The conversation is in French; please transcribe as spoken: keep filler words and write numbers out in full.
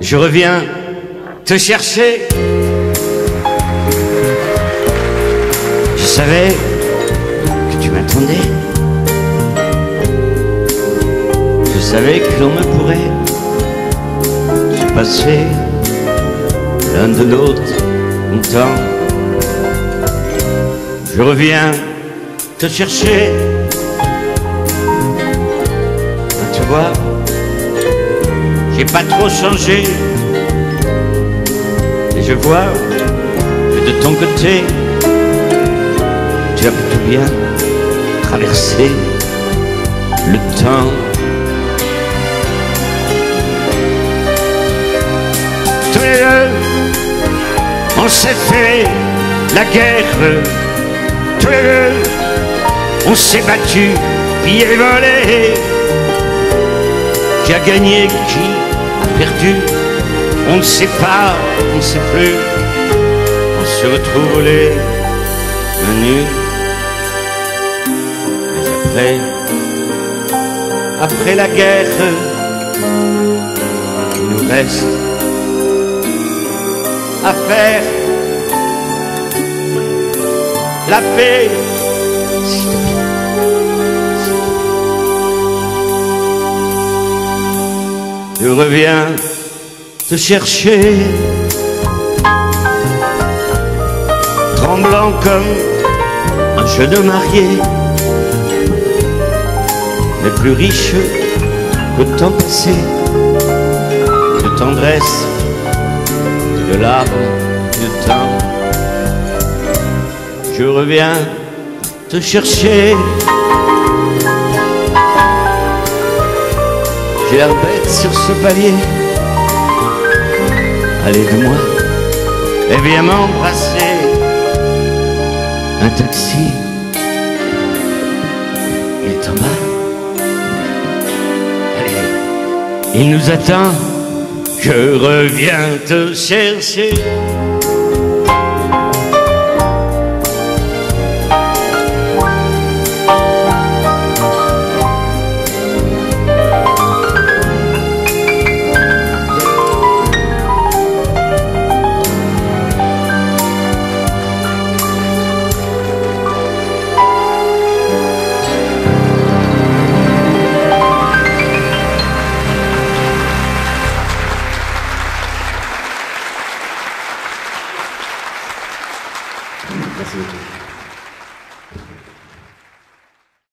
Je reviens te chercher. Je savais que tu m'attendais. Je savais que l'on ne pourrait se passer l'un de l'autre longtemps. Je reviens te chercher. Tu vois, j'ai pas trop changé. Et je vois que de ton côté, tu as plutôt bien traversé le temps. Tous les deux, on s'est fait la guerre. Tous les deux, on s'est battu, pieds et volés. Qui a gagné, qui a perdu, on ne sait pas, on ne sait plus. On se retrouve les mains nues. Mais après, après la guerre, il nous reste à faire la paix. Je reviens te chercher, tremblant comme un jeune marié, mais plus riche qu'au temps passé, de tendresse, de larmes, de temps. Je reviens te chercher. J'ai l'air bête sur ce palier. Allez de moi et viens m'embrasser. Un taxi, il est en bas. Allez, il nous attend. Je reviens te chercher.